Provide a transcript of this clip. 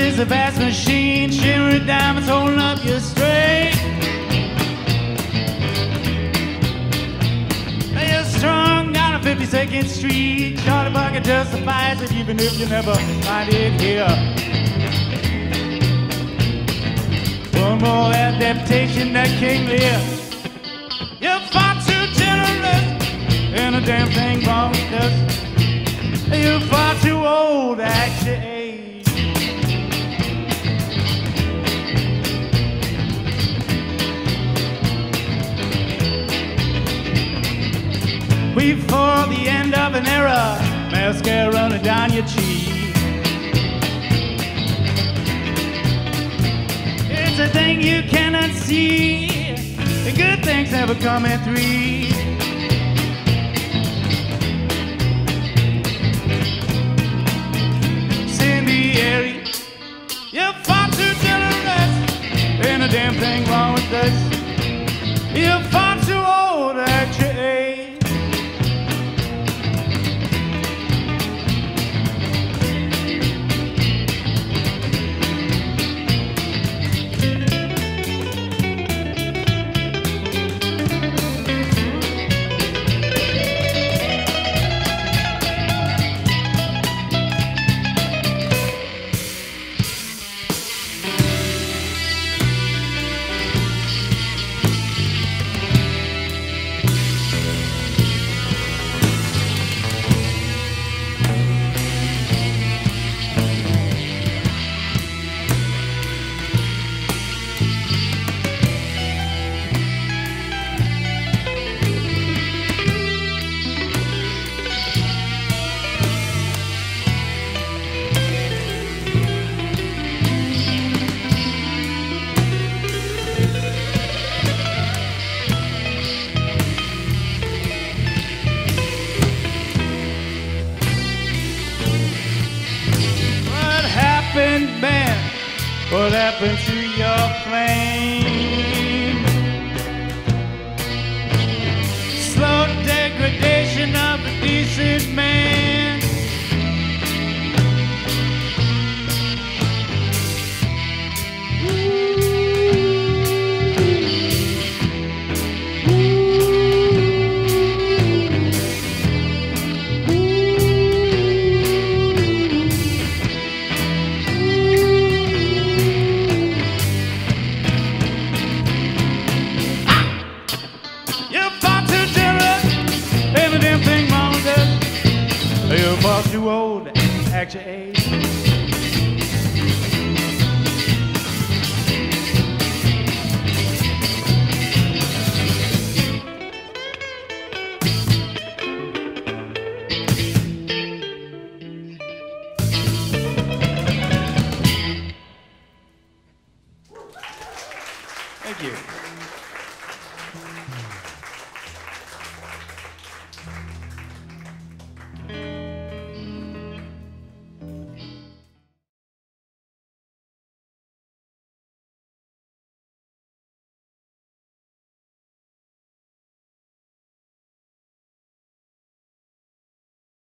is a vast machine, shimmering diamonds holding up your straight. You're strung down on 52nd Street. Shorty bucket justifies it even if you never find it here. One more adaptation that King Lear. You're far too generous, and a damn thing wrong with us. You're far too old at your age. Before the end of an era, mascara running down your cheek. It's a thing you cannot see. The good things never come in threes. Incendiary, you're far too generous. Ain't a damn thing wrong with us. You're far too old at your age. What happened to your flame? Slow degradation of a decent man. You're far too old at your age.